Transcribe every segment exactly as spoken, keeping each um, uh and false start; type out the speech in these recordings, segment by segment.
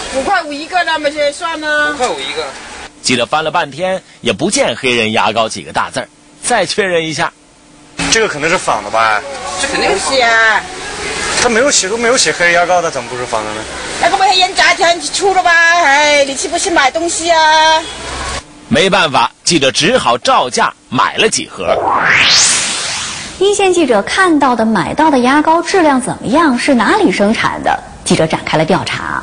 五块五一个，那么就算了。 五块五一个。 记者翻了半天也不见黑人牙膏几个大字儿，再确认一下， 这个可能是仿的吧？ 这肯定是啊。 他没有写，都没有写黑人牙膏，他怎么不是仿的呢？ 那个黑人价钱出了吧？哎，你去不去买东西啊？ 没办法，记者只好照价买了几盒。 一线记者看到的、买到的牙膏质量怎么样？是哪里生产的？记者展开了调查。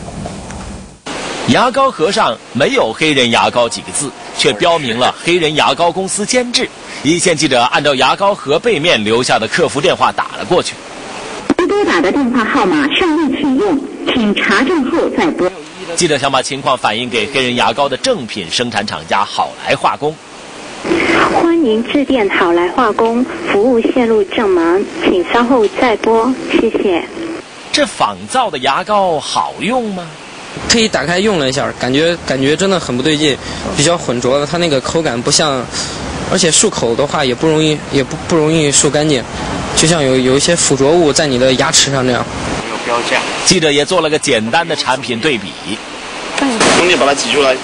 牙膏盒上没有黑人牙膏几个字，却标明了黑人牙膏公司监制。一线记者按照牙膏盒背面留下的客服电话打了过去。 您拨打的电话号码尚未启用，请查证后再拨。 记者想把情况反映给黑人牙膏的正品生产厂家好来化工。 欢迎致电好来化工，服务线路正忙，请稍后再拨，谢谢。 这仿造的牙膏好用吗？ 特意打开用了一下，感觉感觉真的很不对劲，比较浑浊的，它那个口感不像，而且漱口的话也不容易，也不不容易漱干净，就像有有一些附着物在你的牙齿上这样。 没有标价。 记者也做了个简单的产品对比。 兄弟，把它挤出来。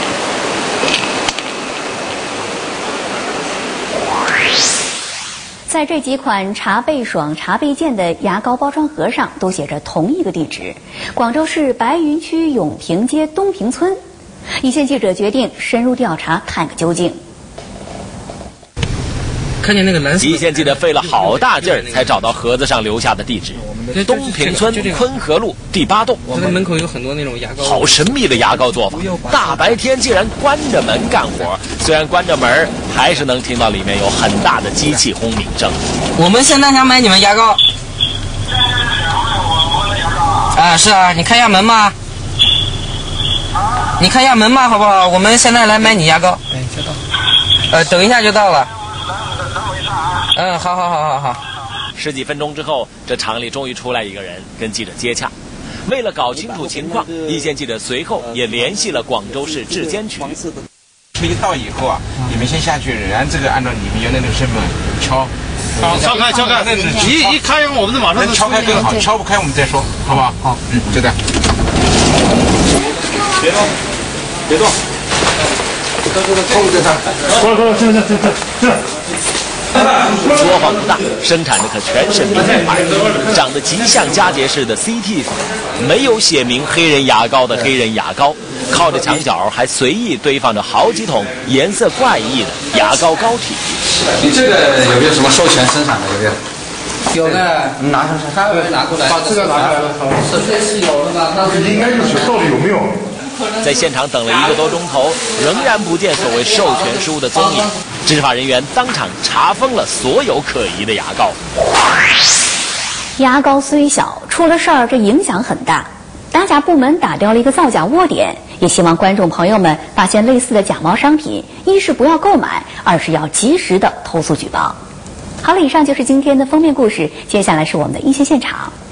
在这几款茶倍爽、茶倍健的牙膏包装盒上都写着同一个地址：广州市白云区永平街东平村。一线记者决定深入调查，看个究竟。 看见那个蓝色， 一线记者费了好大劲儿才找到盒子上留下的地址：东平村昆河路第八栋。 我们门口有很多那种牙膏。 好神秘的牙膏做法，大白天竟然关着门干活。虽然关着门，还是能听到里面有很大的机器轰鸣声。 我们现在想买你们牙膏。啊，是啊，你开一下门嘛。你开一下门嘛，好不好？我们现在来买你牙膏。哎，就到。呃，等一下就到了。嗯，好好好好好。 十几分钟之后，这厂里终于出来一个人跟记者接洽。为了搞清楚情况，一线记者随后也联系了广州市质监局。 推到以后啊，你们先下去，然后这个按照你们原来那个身份敲。 好，敲开，敲开。一一开，我们就马上敲开更好，敲不开我们再说，好不好？好，嗯，就这样。 别动，别动。 扣在上。 过来，过来，这这这这这。 说谎不大，生产的可全是名牌，长得极像佳洁士的 C T 没有写明黑人牙膏的黑人牙膏，靠着墙角还随意堆放着好几桶颜色怪异的牙膏膏体。 你这个有没有什么授权生产的？有没有？ 有的， 你拿上去， 他会拿过来。 把这个拿出来了， 首先是有的嘛，但是应该是到底有没有？ 在现场等了一个多钟头，仍然不见所谓授权书的踪影。执法人员当场查封了所有可疑的牙膏。 牙膏虽小，出了事儿这影响很大。打假部门打掉了一个造假窝点，也希望观众朋友们发现类似的假冒商品，一是不要购买，二是要及时的投诉举报。好了，以上就是今天的封面故事，接下来是我们的一线现场。